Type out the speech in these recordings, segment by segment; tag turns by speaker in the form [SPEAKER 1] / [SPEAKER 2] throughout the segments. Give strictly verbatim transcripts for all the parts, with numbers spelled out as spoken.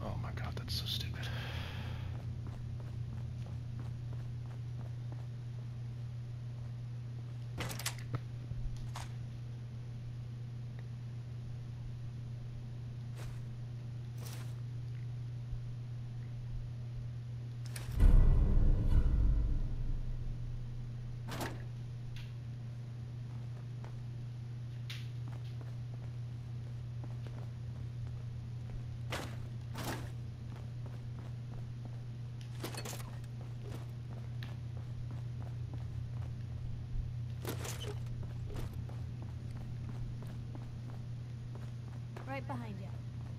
[SPEAKER 1] Oh my god, that's so stupid.
[SPEAKER 2] Right behind you.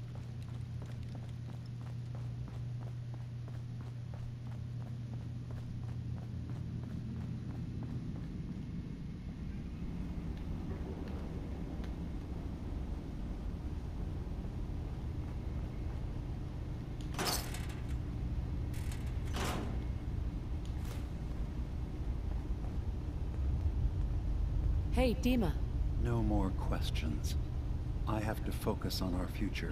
[SPEAKER 3] Hey, Dima.
[SPEAKER 4] No more questions. I have to focus on our future.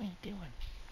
[SPEAKER 1] What are you doing?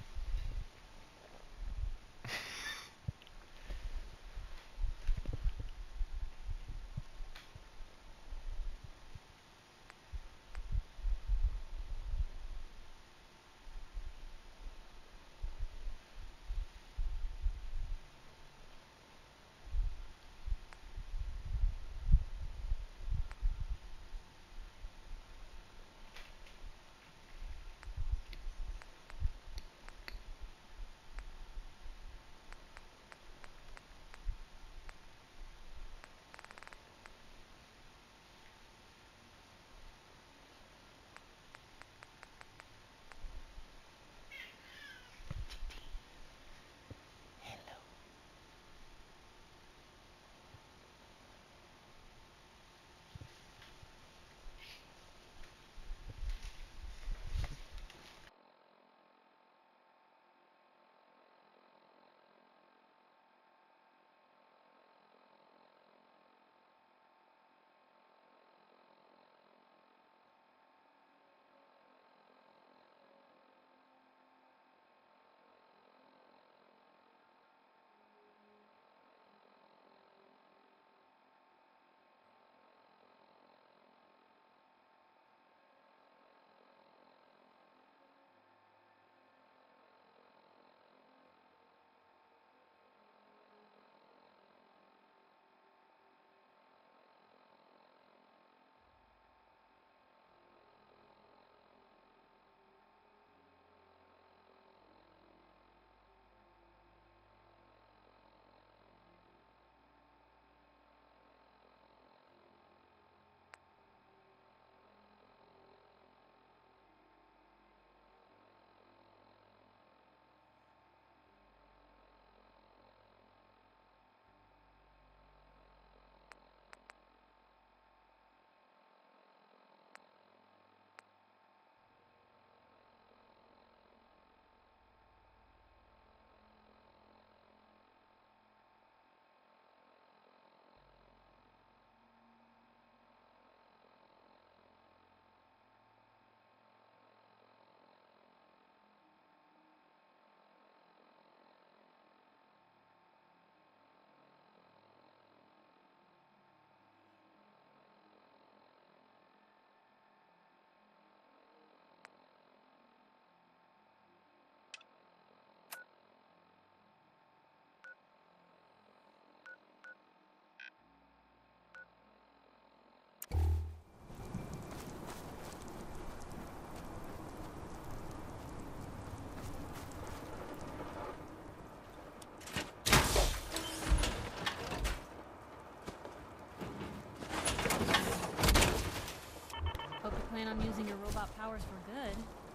[SPEAKER 2] Hope you plan on using your robot powers for good.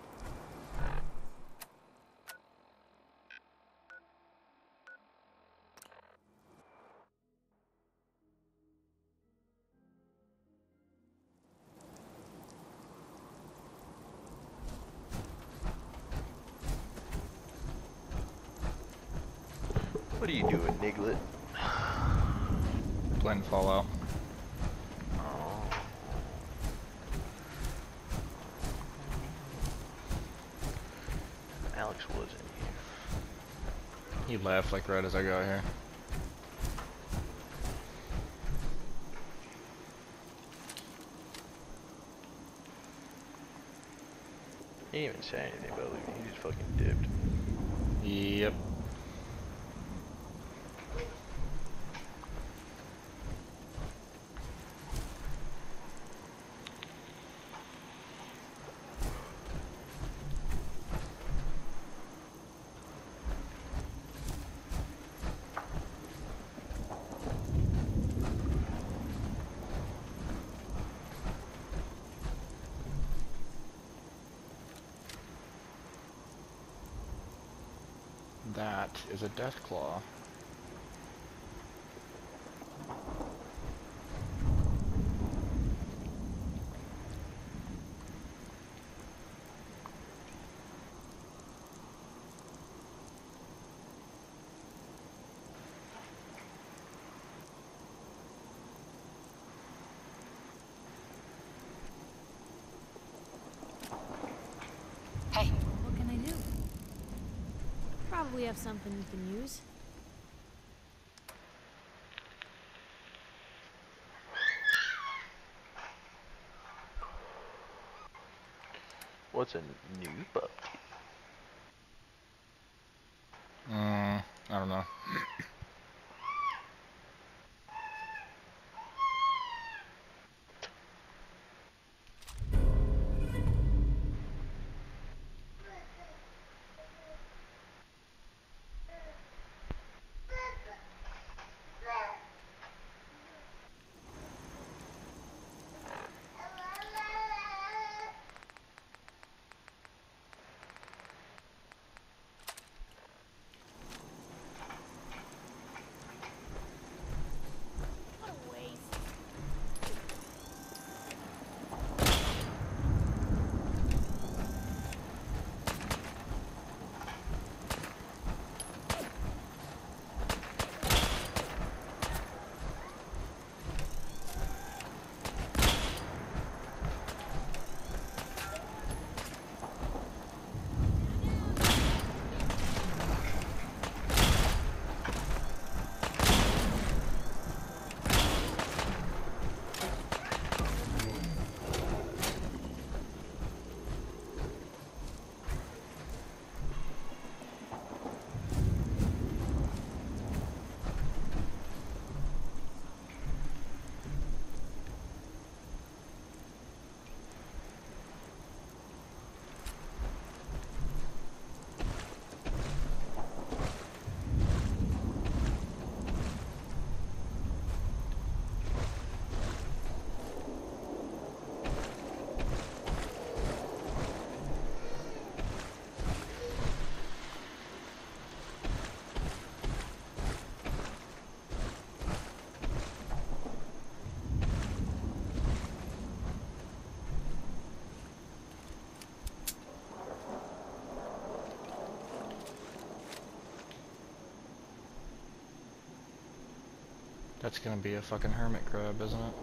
[SPEAKER 5] What are you doing, Niglet?
[SPEAKER 1] Playing Fallout.
[SPEAKER 5] Oh. Alex was in here.
[SPEAKER 1] He left like right as I got here.
[SPEAKER 5] He didn't even say anything about leaving, he just fucking dipped.
[SPEAKER 1] Yep. That is a Deathclaw.
[SPEAKER 2] What can I do? we have something you can use.
[SPEAKER 5] What's a new book?
[SPEAKER 1] Mm, I don't know.
[SPEAKER 2] What a waste.
[SPEAKER 1] That's gonna be a fucking hermit crab, isn't it?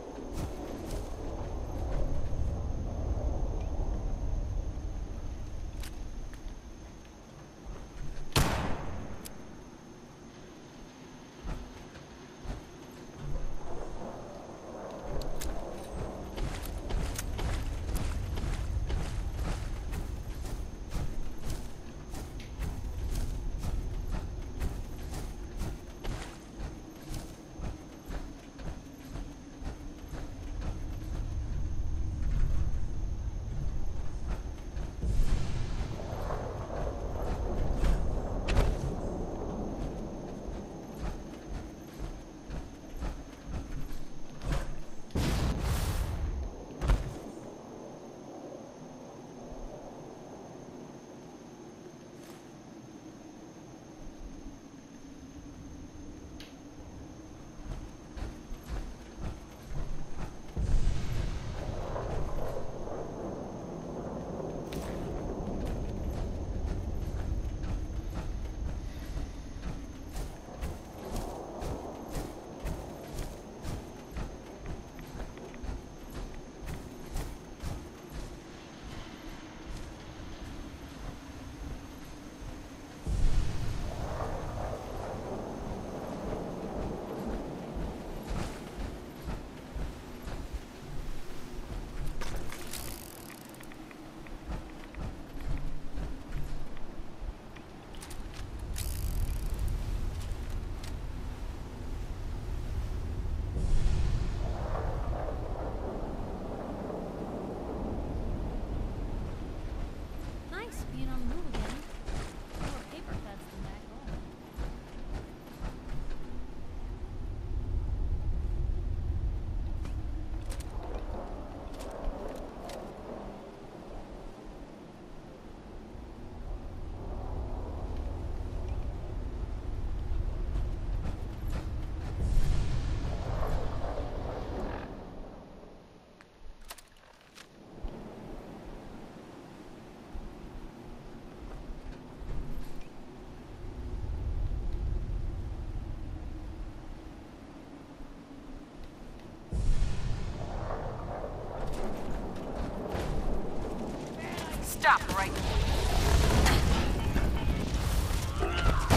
[SPEAKER 2] Nice being on the move again. More paper cuts than back home.
[SPEAKER 3] Stop right.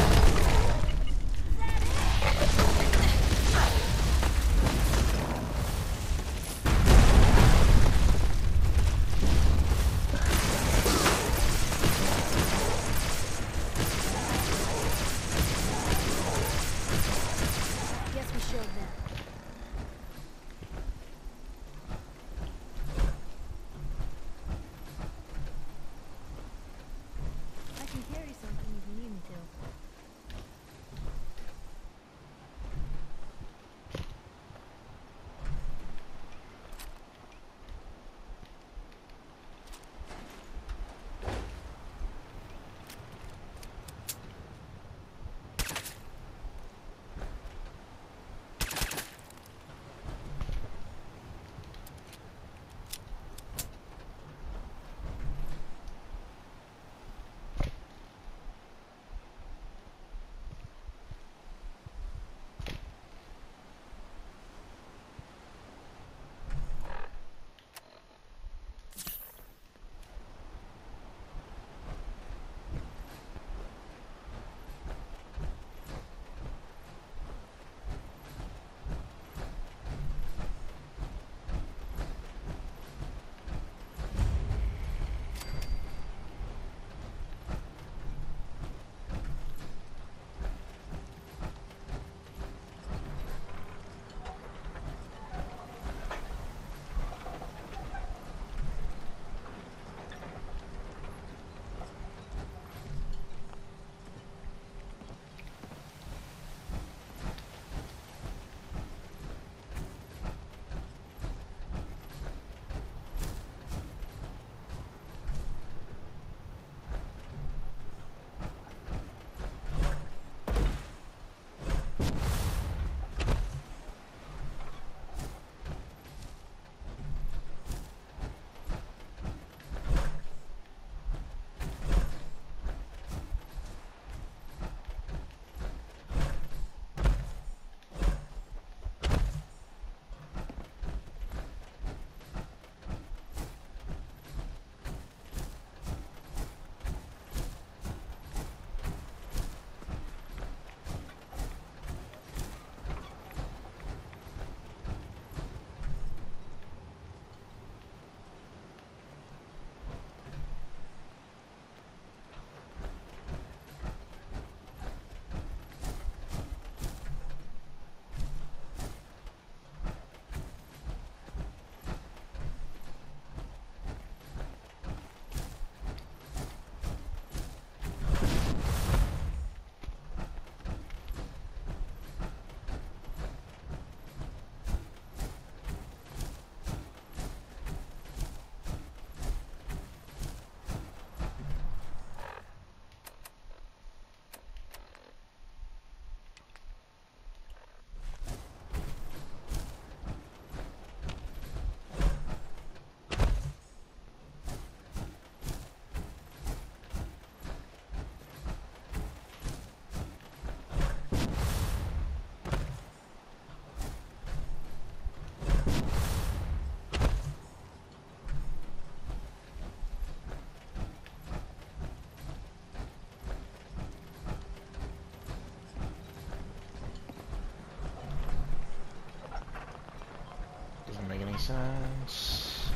[SPEAKER 1] sense.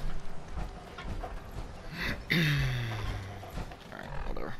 [SPEAKER 1] Alright, whatever.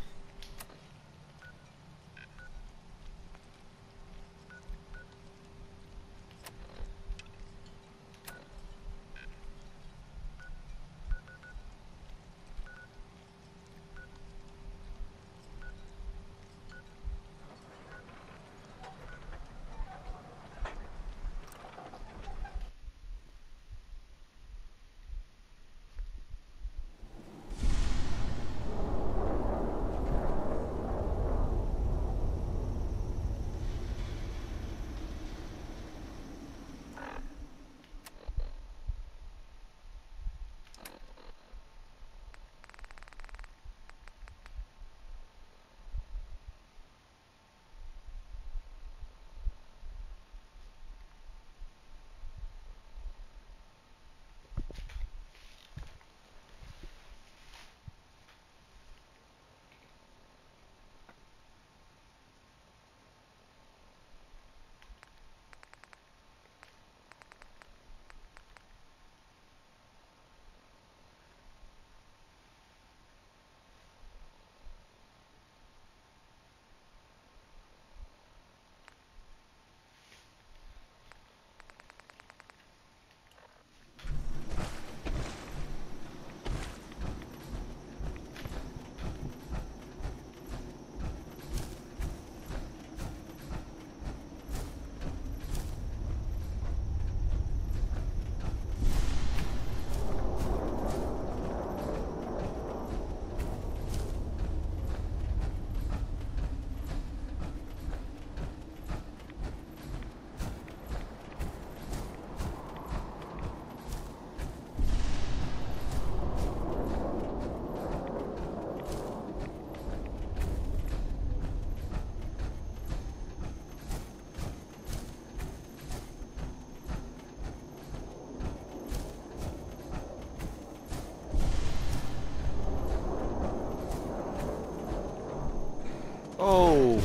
[SPEAKER 1] Oh!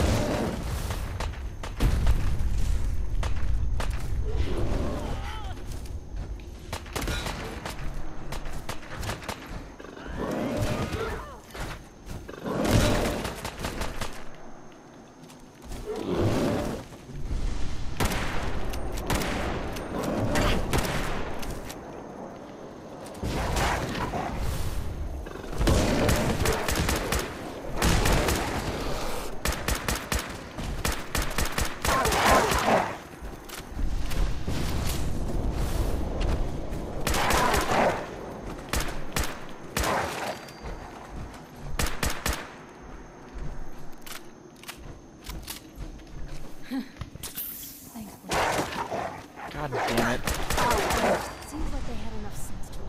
[SPEAKER 2] Thanks, Blake.
[SPEAKER 1] God damn it.
[SPEAKER 2] Seems like they had enough sense to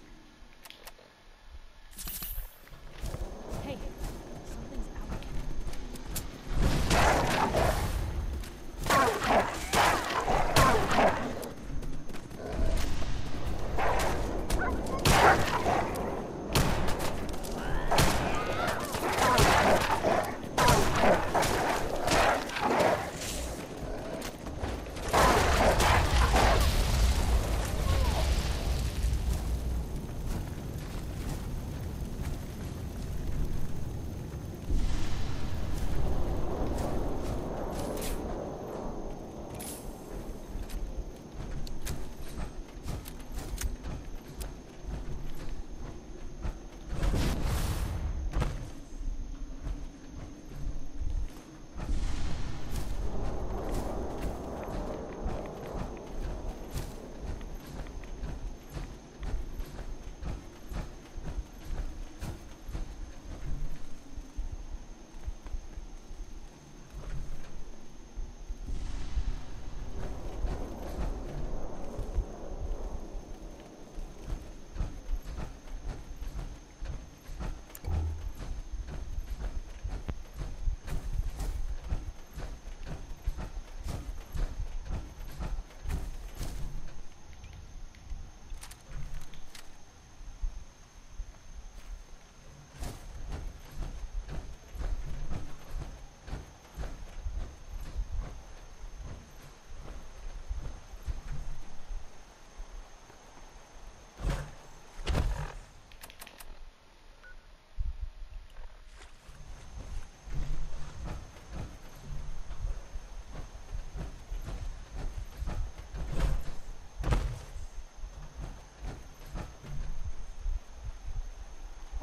[SPEAKER 2] Hey, something's out there.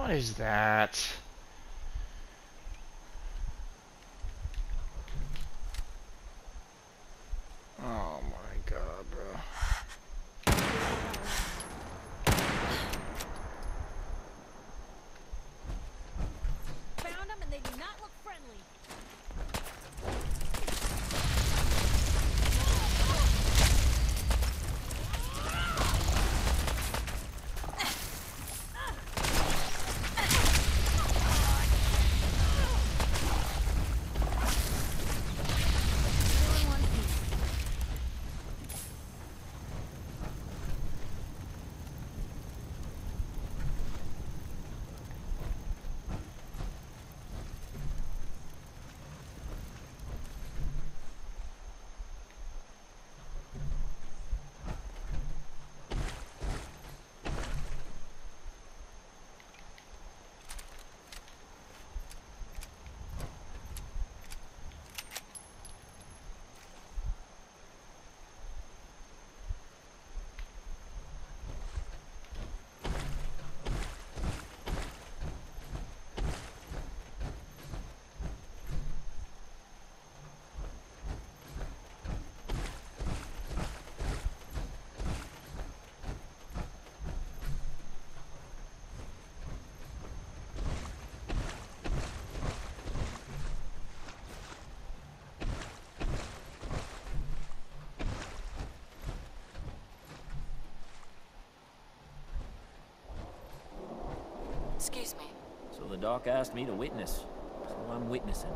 [SPEAKER 1] What is that? Oh my god, bro.
[SPEAKER 2] Found them and they do not look friendly. Still in one piece.
[SPEAKER 3] Excuse me.
[SPEAKER 6] So the doc asked me to witness, so I'm witnessing.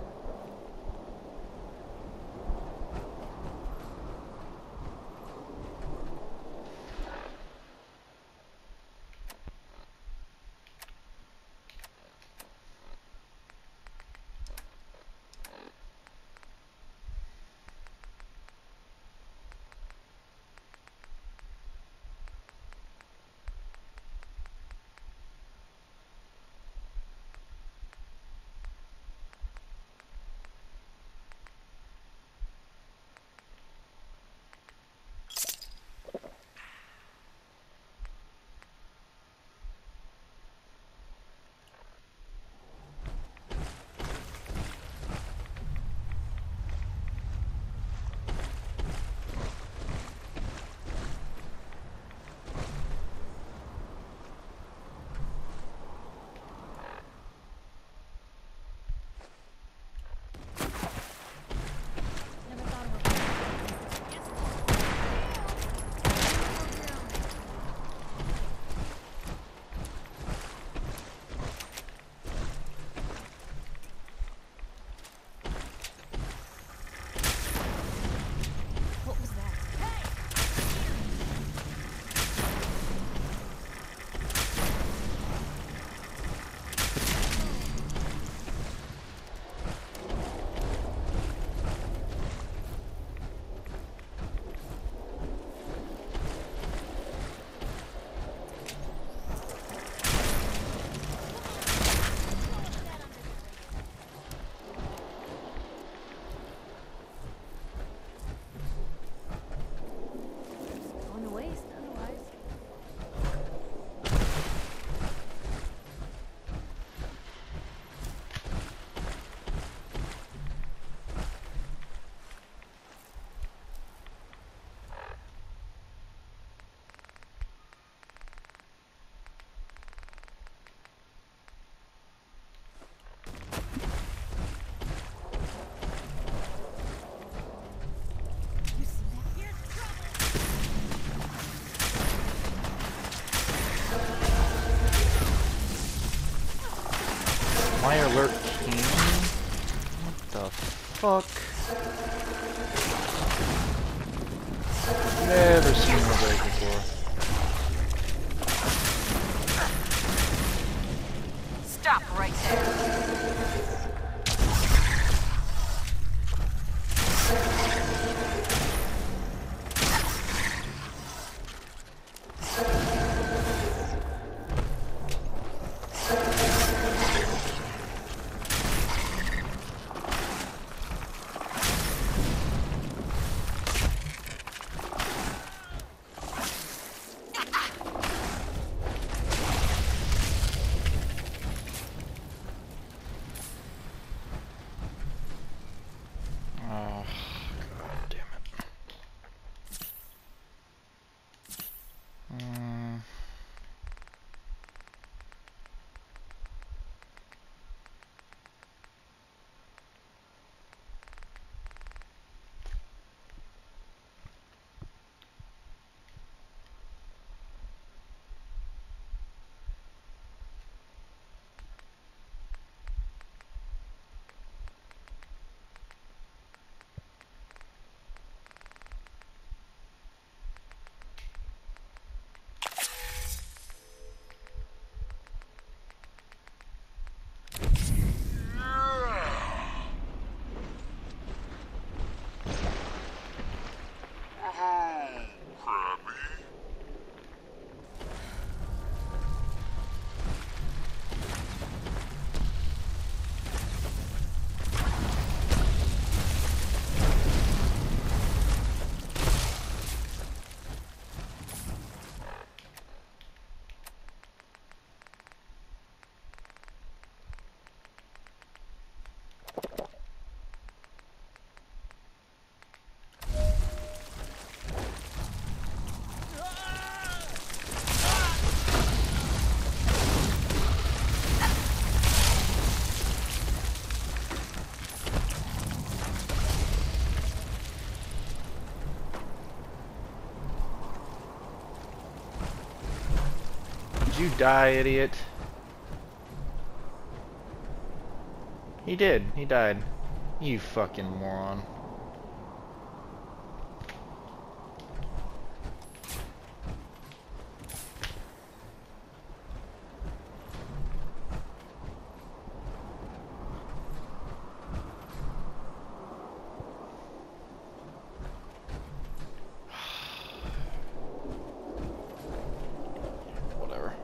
[SPEAKER 2] Never thought of a yes. What was that? Hey! On the waist, otherwise. You see that? Here's trouble!
[SPEAKER 1] My alert came. What the fuck? Never seen one of those before.
[SPEAKER 3] Stop right there.
[SPEAKER 1] you die, idiot? He did. He died. You fucking moron. Whatever.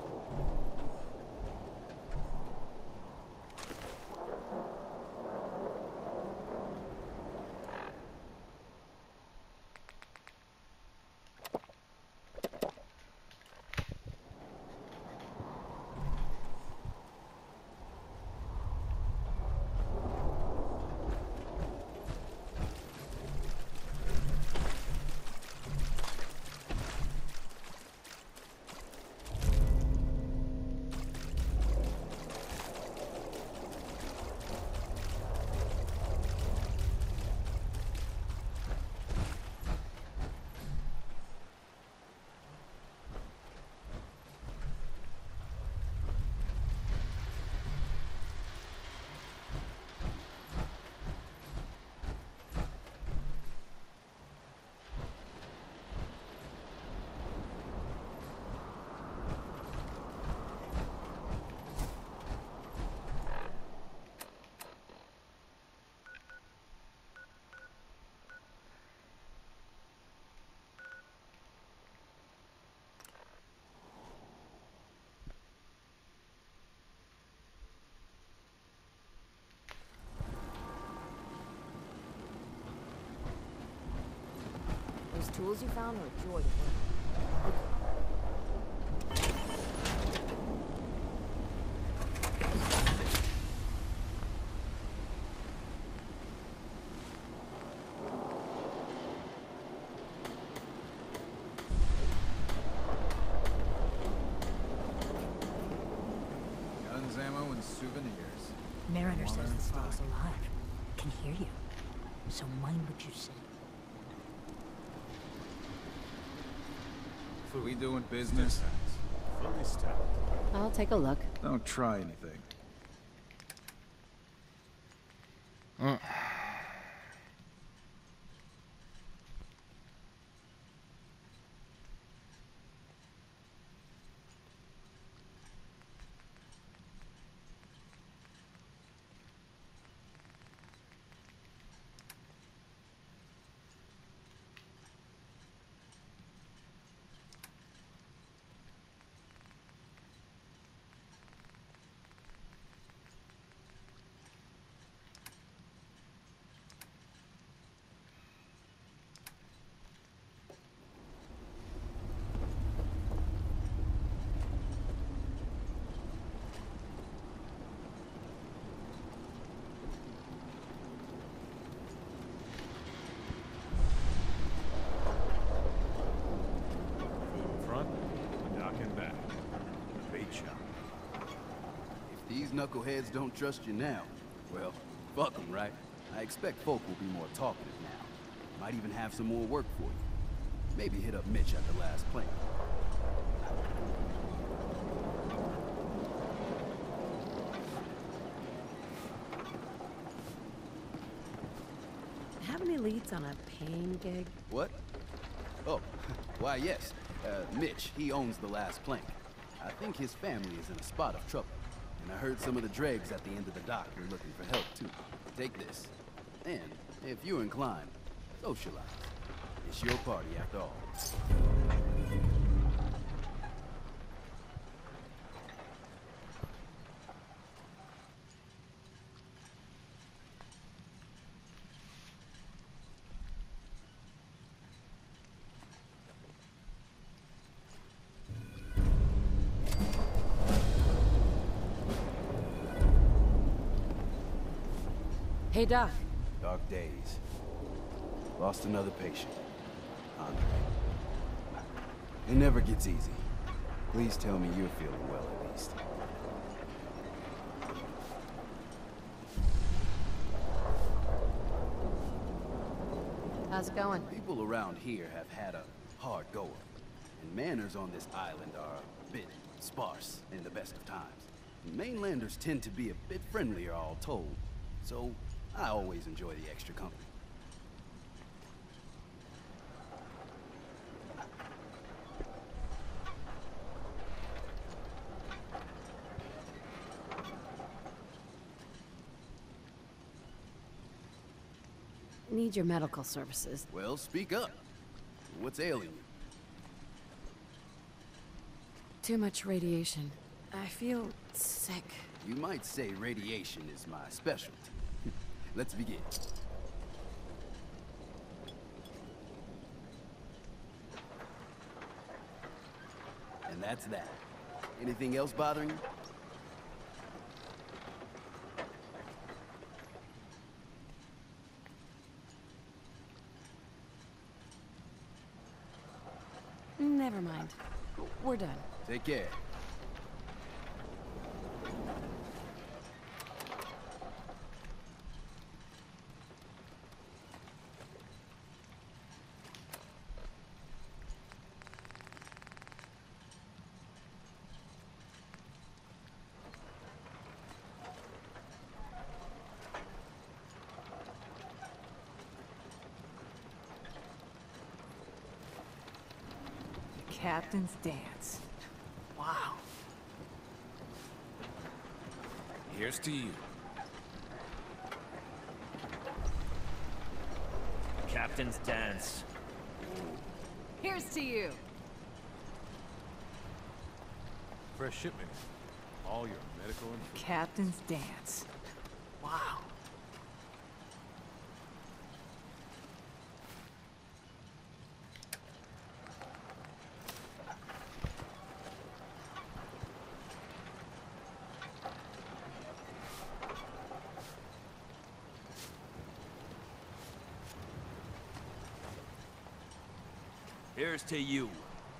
[SPEAKER 7] Those tools you found are a joy to work.
[SPEAKER 8] Guns, ammo, and souvenirs.
[SPEAKER 9] Mariner says the stall's alive. Can hear you. So mind what you say.
[SPEAKER 8] We doing business? Fully stocked.
[SPEAKER 7] I'll take a look.
[SPEAKER 8] Don't try anything.
[SPEAKER 1] Mm.
[SPEAKER 8] Front, dock and back. Bait shop.
[SPEAKER 10] If these knuckleheads don't trust you now, well, fuck them, right? I expect folk will be more talkative now. Might even have some more work for you. Maybe hit up Mitch at the last plank.
[SPEAKER 7] Have any leads on a paying gig?
[SPEAKER 10] What? Oh, why yes. Uh, Mitch, he owns the last plank. I think his family is in a spot of trouble. And I heard some of the dregs at the end of the dock are looking for help, too. Take this. And, if you're inclined, socialize. It's your party, after all.
[SPEAKER 7] Hey, Doc.
[SPEAKER 10] Dark days. Lost another patient. Andre. It never gets easy. Please tell me you're feeling well, at least.
[SPEAKER 7] How's it going?
[SPEAKER 10] People around here have had a hard go of it, and manners on this island are a bit sparse in the best of times. Mainlanders tend to be a bit friendlier, all told, so I always enjoy the extra company.
[SPEAKER 7] Need your medical services.
[SPEAKER 10] Well, speak up. What's ailing you?
[SPEAKER 7] Too much radiation. I feel sick.
[SPEAKER 10] You might say radiation is my specialty. Let's begin. And that's that. Anything else bothering you?
[SPEAKER 7] Never mind. We're done.
[SPEAKER 10] Take care.
[SPEAKER 9] Captain's dance. Wow.
[SPEAKER 8] Here's to you.
[SPEAKER 6] Captain's dance.
[SPEAKER 3] Here's to you.
[SPEAKER 8] Fresh shipment. All your medical and food.
[SPEAKER 9] Captain's dance. Wow.
[SPEAKER 6] Here's to you.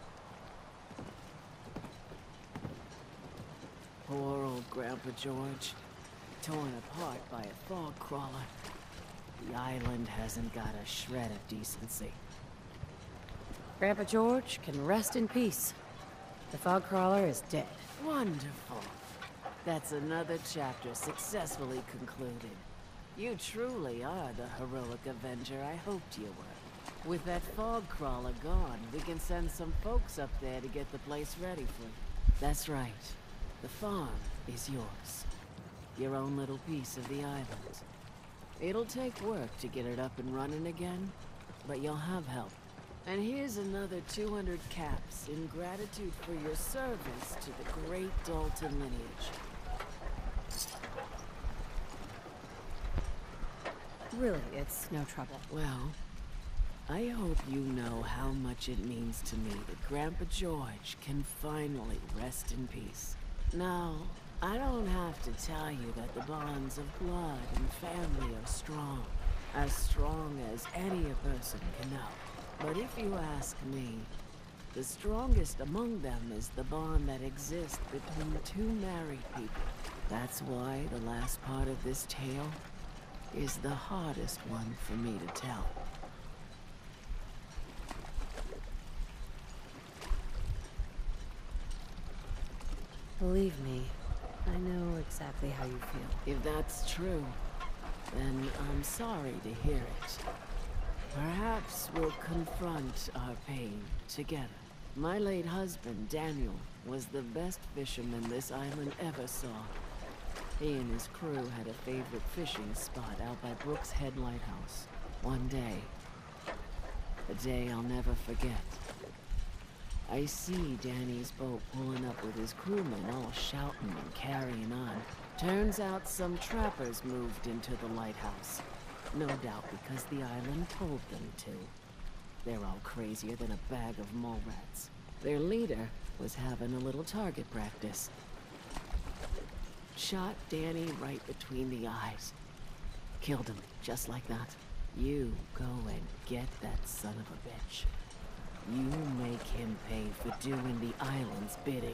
[SPEAKER 11] Poor old Grandpa George. Torn apart by a fog crawler. The island hasn't got a shred of decency.
[SPEAKER 7] Grandpa George can rest in peace. The fog crawler is dead.
[SPEAKER 11] Wonderful. That's another chapter successfully concluded. You truly are the heroic Avenger I hoped you were. With that fog crawler gone, we can send some folks up there to get the place ready for you. That's right. The farm is yours. Your own little piece of the island. It'll take work to get it up and running again, but you'll have help. And here's another two hundred caps in gratitude for your service to the great Dalton lineage.
[SPEAKER 7] Really, it's no trouble.
[SPEAKER 11] Well, I hope you know how much it means to me that Grandpa George can finally rest in peace. Now, I don't have to tell you that the bonds of blood and family are strong. As strong as any a person can know. But if you ask me, the strongest among them is the bond that exists between two married people. That's why the last part of this tale is the hardest one for me to tell.
[SPEAKER 7] Believe me, I know exactly how you feel.
[SPEAKER 11] If that's true, then I'm sorry to hear it. Perhaps we'll confront our pain together. My late husband, Daniel, was the best fisherman this island ever saw. He and his crew had a favorite fishing spot out by Brooks Head Lighthouse. One day, a day I'll never forget. I see Danny's boat pulling up with his crewmen all shouting and carrying on. Turns out some trappers moved into the lighthouse. No doubt because the island told them to. They're all crazier than a bag of mole rats. Their leader was having a little target practice. Shot Danny right between the eyes. Killed him, just like that. You go and get that son of a bitch. You make him pay for doing the island's bidding.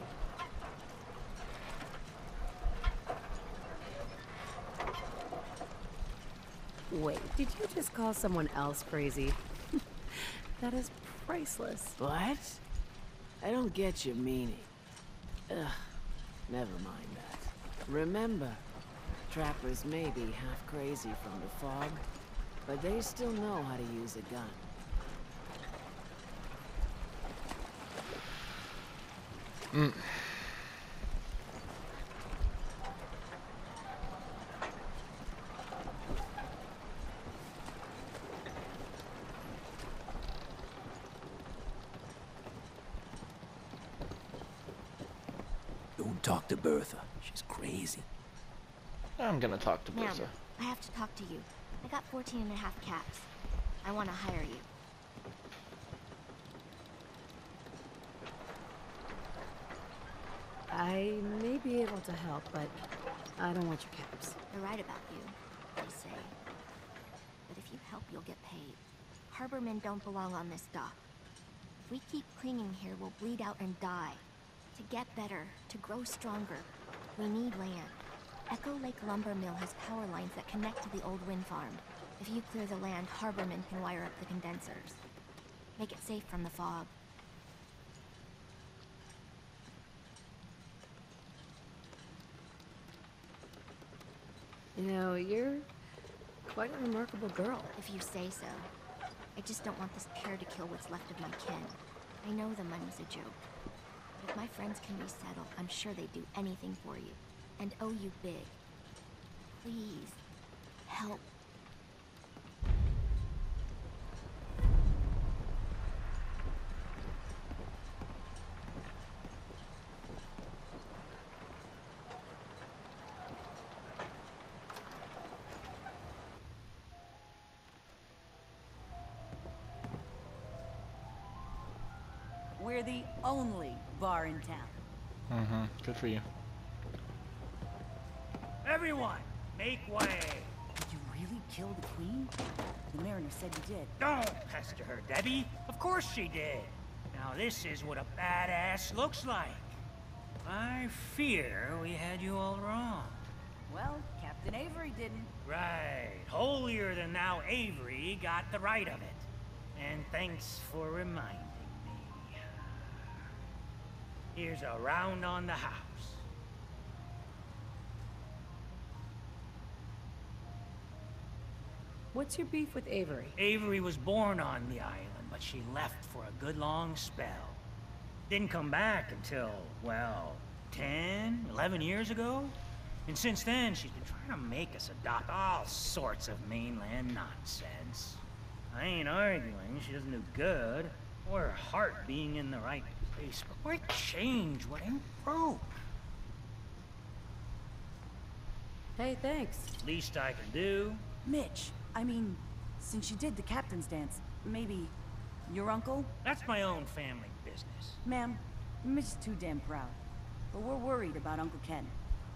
[SPEAKER 7] Wait, did you just call someone else crazy? That is priceless.
[SPEAKER 11] What? I don't get your meaning. Ugh, never mind that. Remember, trappers may be half crazy from the fog, but they still know how to use a gun.
[SPEAKER 5] Mm.
[SPEAKER 6] Don't talk to Bertha. She's crazy.
[SPEAKER 5] I'm gonna talk to
[SPEAKER 12] Ma'am,
[SPEAKER 5] Bertha.
[SPEAKER 12] I have to talk to you. I got fourteen and a half caps. I want to hire you.
[SPEAKER 7] I may be able to help, but I don't want your caps.
[SPEAKER 12] They're right about you, they say. But if you help, you'll get paid. Harbormen don't belong on this dock. If we keep clinging here, we'll bleed out and die. To get better, to grow stronger, we need land. Echo Lake Lumber Mill has power lines that connect to the old wind farm. If you clear the land, Harbormen can wire up the condensers. Make it safe from the fog.
[SPEAKER 7] You know, you're quite a remarkable girl.
[SPEAKER 12] If you say so. I just don't want this pair to kill what's left of my kin. I know the money's a joke. But if my friends can resettle, I'm sure they'd do anything for you. And owe you big. Please, help.
[SPEAKER 3] We're the only bar in town.
[SPEAKER 5] Mm-hmm. Good for you.
[SPEAKER 13] Everyone, make way!
[SPEAKER 3] Did you really kill the queen? The mariner said you did.
[SPEAKER 13] Don't pester her, Debbie. Of course she did. Now this is what a badass looks like. I fear we had you all wrong.
[SPEAKER 3] Well, Captain Avery didn't.
[SPEAKER 13] Right. Holier than thou Avery got the right of it. And thanks for reminding me. Here's a round on the house.
[SPEAKER 7] What's your beef with Avery?
[SPEAKER 13] Avery was born on the island, but she left for a good long spell. Didn't come back until, well, ten, eleven years ago? And since then, she's been trying to make us adopt all sorts of mainland nonsense. I ain't arguing she doesn't do good, or her heart being in the right place, but why change what ain't broke?
[SPEAKER 7] Hey, thanks.
[SPEAKER 13] Least I can do.
[SPEAKER 3] Mitch, I mean, since you did the captain's dance, maybe your uncle?
[SPEAKER 13] That's my own family business.
[SPEAKER 3] Ma'am, Mitch is too damn proud. But we're worried about Uncle Ken.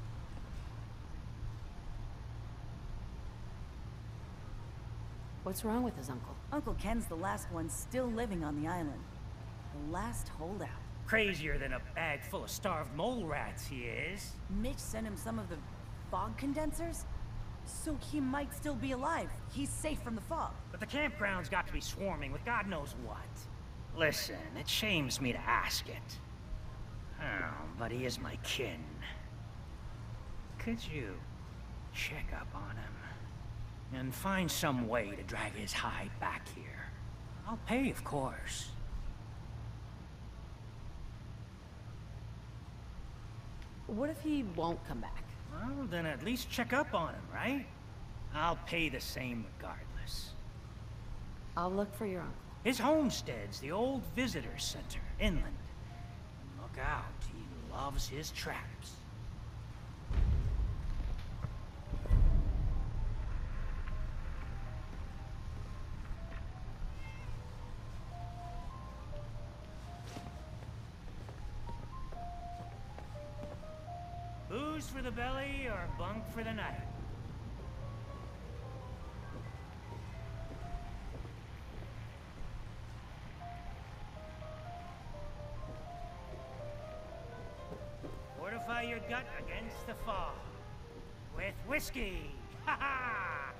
[SPEAKER 7] What's wrong with his uncle?
[SPEAKER 3] Uncle Ken's the last one still living on the island. The last holdout.
[SPEAKER 13] Crazier than a bag full of starved mole rats, he is.
[SPEAKER 3] Mitch sent him some of the fog condensers? So he might still be alive. He's safe from the fog.
[SPEAKER 13] But the campground's got to be swarming with God knows what. Listen, it shames me to ask it. Oh, but he is my kin. Could you check up on him? And find some way to drag his hide back here. I'll pay, of course.
[SPEAKER 7] What if he won't come back?
[SPEAKER 13] Well, then at least check up on him, right? I'll pay the same regardless.
[SPEAKER 7] I'll look for your uncle.
[SPEAKER 13] His homestead's the old visitor center, inland. And look out, he loves his traps. Booze for the belly or bunk for the night? Fortify your gut against the fog. With whiskey! Ha ha!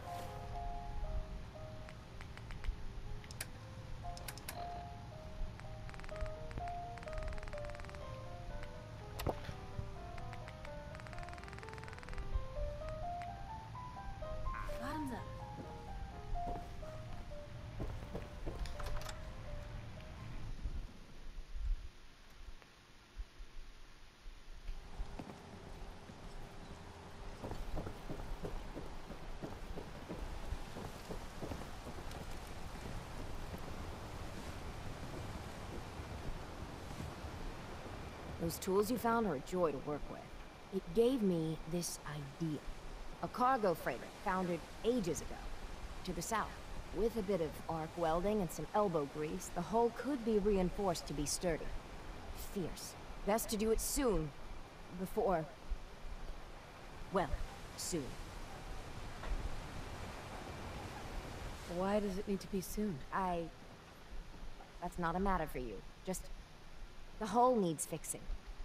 [SPEAKER 12] Those tools you found are a joy to work with. It gave me this idea. A cargo freighter founded ages ago, to the south. With a bit of arc welding and some elbow grease, the hull could be reinforced to be sturdy. Fierce. Best to do it soon, before... well, soon.
[SPEAKER 7] Why does it need to be soon?
[SPEAKER 12] I... That's not a matter for you. Just... the hull needs fixing.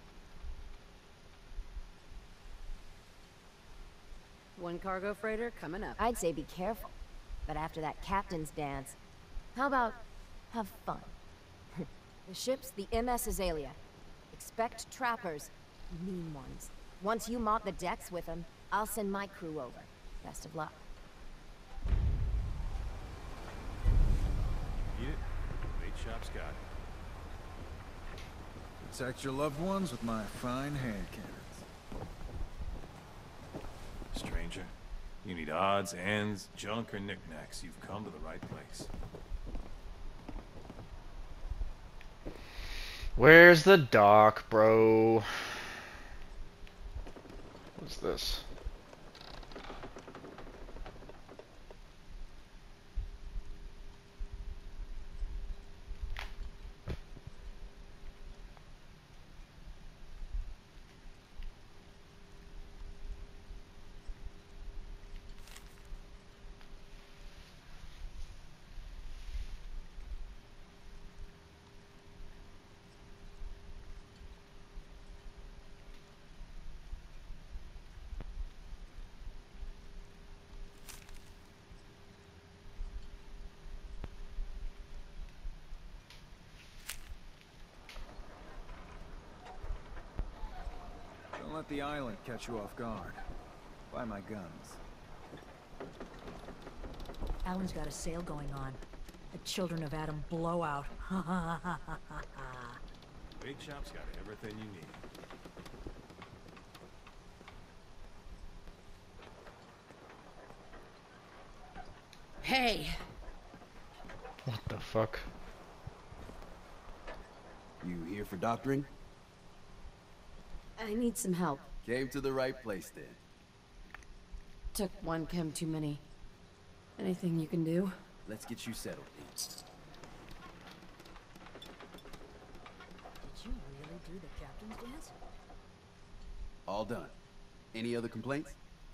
[SPEAKER 7] One cargo freighter coming up.
[SPEAKER 12] I'd say be careful. But after that captain's dance, how about have fun? The ship's the M S Azalea. Expect trappers, mean ones. Once you mop the decks with them, I'll send my crew over. Best of luck.
[SPEAKER 8] Eat it. Bait shop's got it.
[SPEAKER 14] Protect your loved ones with my fine hand cannons.
[SPEAKER 8] Stranger, you need odds, ends, junk, or knickknacks. You've come to the right place.
[SPEAKER 1] Where's the dock, bro? What's this?
[SPEAKER 14] Don't let the island catch you off guard. Buy my guns.
[SPEAKER 9] Alan's got a sale going on. A Children of Adam blowout. Ha ha ha ha ha ha.
[SPEAKER 8] Bait shop's got everything you need.
[SPEAKER 7] Hey!
[SPEAKER 1] What the fuck?
[SPEAKER 10] You here for doctoring?
[SPEAKER 7] I need some help.
[SPEAKER 10] Came to the right place then.
[SPEAKER 7] Took one chem too many. Anything you can do?
[SPEAKER 10] Let's get you settled then.
[SPEAKER 9] Did you really do the captain's dance?
[SPEAKER 10] All done. Any other complaints?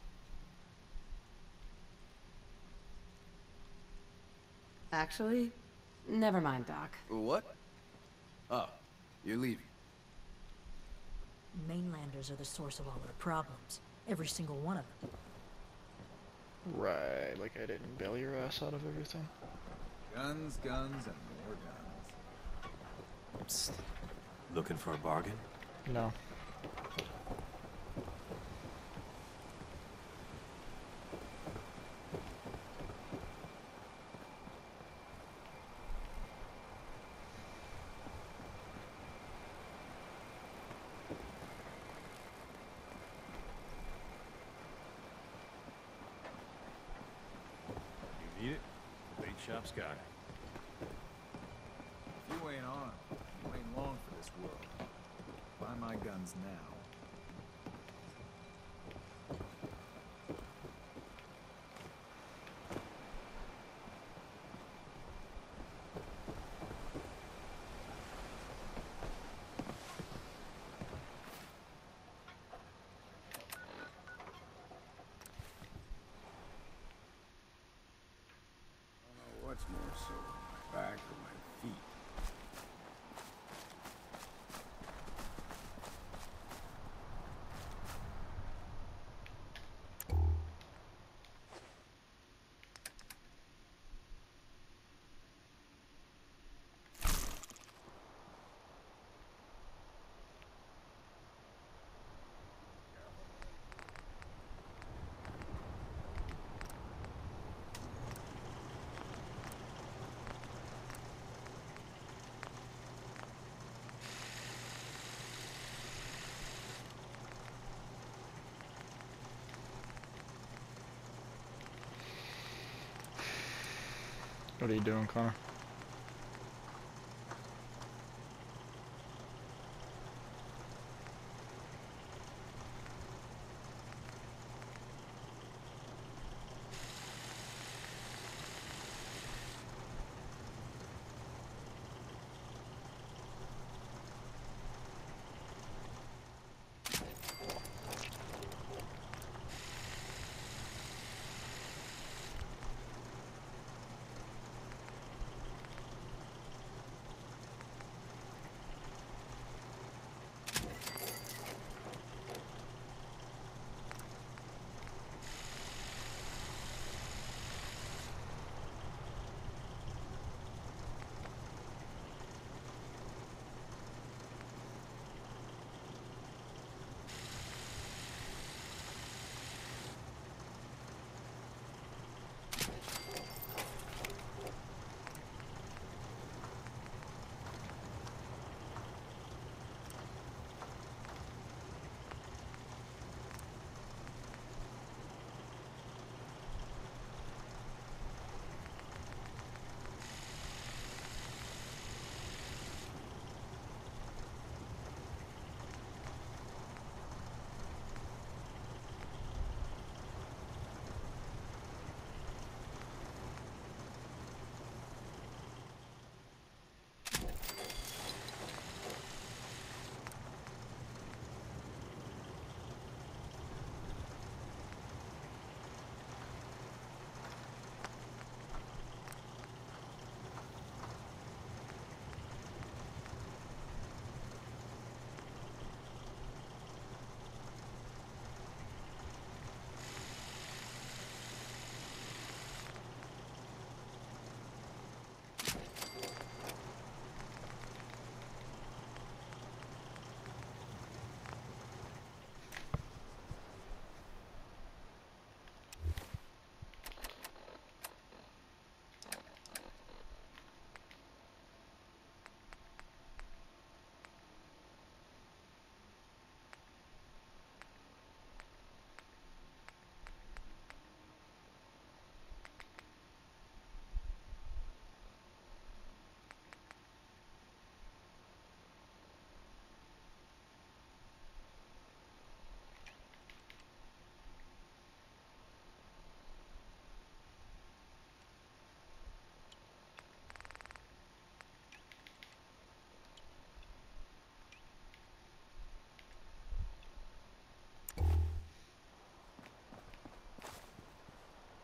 [SPEAKER 7] Actually, never mind, Doc.
[SPEAKER 10] What? Oh, you're leaving.
[SPEAKER 9] Mainlanders are the source of all our problems. Every single one of them.
[SPEAKER 1] Right, like I didn't bail your ass out of everything.
[SPEAKER 14] Guns, guns, and more guns.
[SPEAKER 8] Psst. Looking for a bargain?
[SPEAKER 1] No.
[SPEAKER 8] You need it? Bait shop's got it.
[SPEAKER 14] If you ain't on, you ain't long for this world. Buy my guns now.
[SPEAKER 15] What's more so, my back or my feet?
[SPEAKER 1] What are you doing, Connor?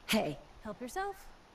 [SPEAKER 7] Hey.
[SPEAKER 2] Help yourself.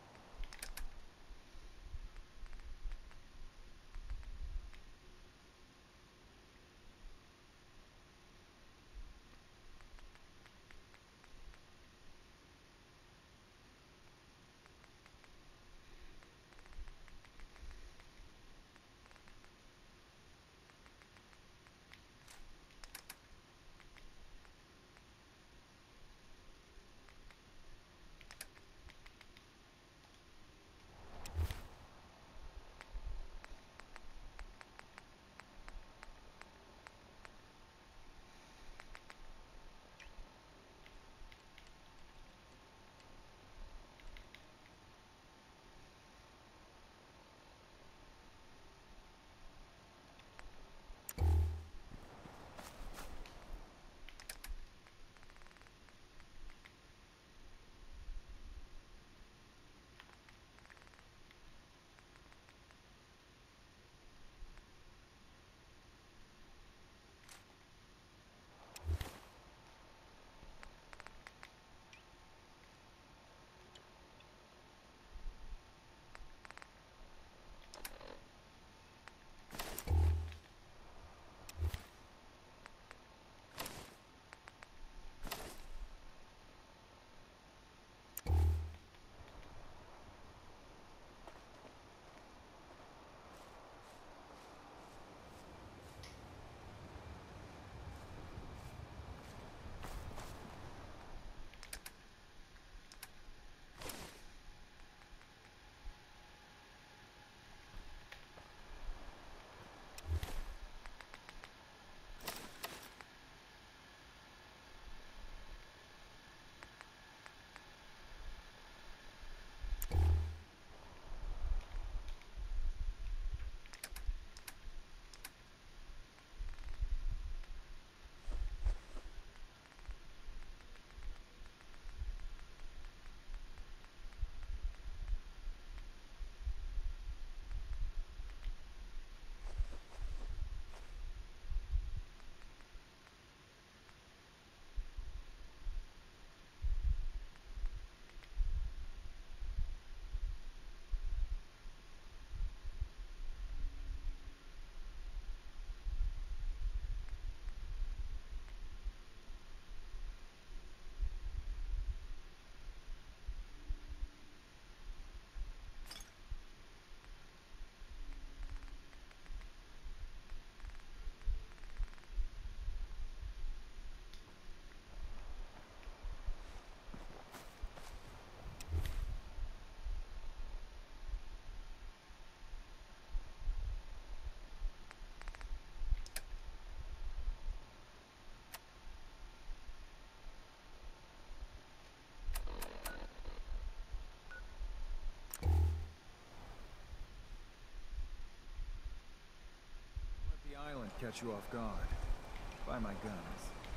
[SPEAKER 14] The island catch you off guard. Buy my guns.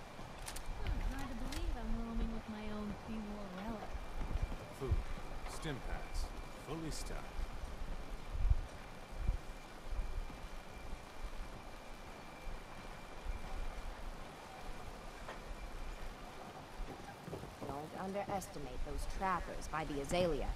[SPEAKER 2] Hmm, hard to believe I'm roaming with my own pre-war relic.
[SPEAKER 8] Food, stim packs, fully stocked.
[SPEAKER 16] Don't underestimate those trappers by the Azalea.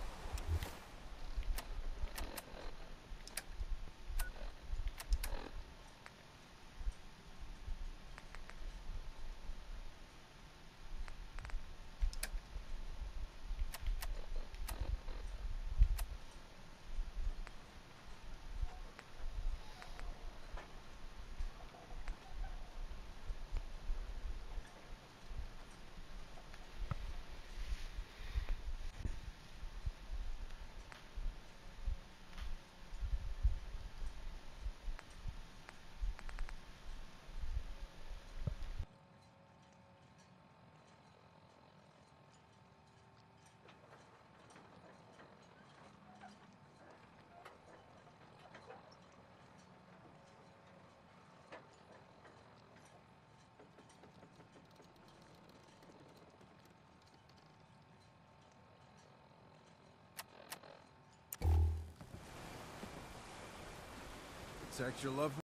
[SPEAKER 14] Protect your loved